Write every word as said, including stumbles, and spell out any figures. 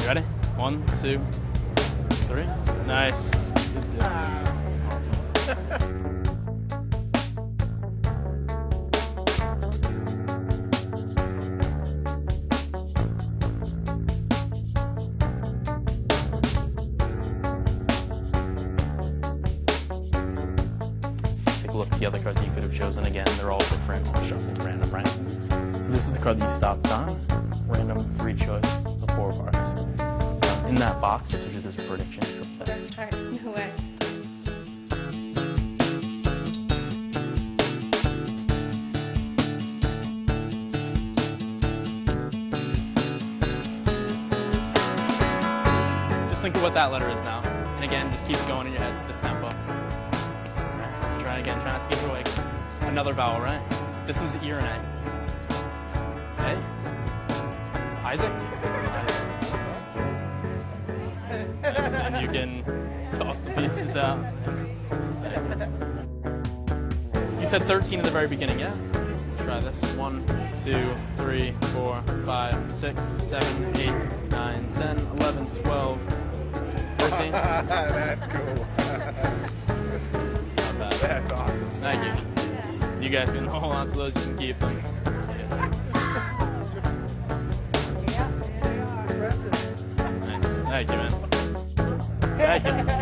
Ready? One, two, three. Nice. Good job. Awesome. Take a look at the other cards that you could have chosen. Again, they're all different, all shuffled random, right? So this is the card that you stopped on. Random free choice, the four cards. Uh, in that box, I told you there's a prediction. Dark cards, no way. Just think of what that letter is now. And again, just keep going in your head to this tempo. Right. Try again, try not to give it away. Another vowel, right? This one's E or an A. A? Isaac? Yes, and you can toss the pieces out. You said thirteen in the very beginning, yeah? Let's try this. one, two, three, four, five, six, seven, eight, nine, ten, eleven, twelve, thirteen. That's cool. Not bad. That's awesome. Thank you. You guys can hold on to those, you can keep them. Nice. Thank you, man. Thank you.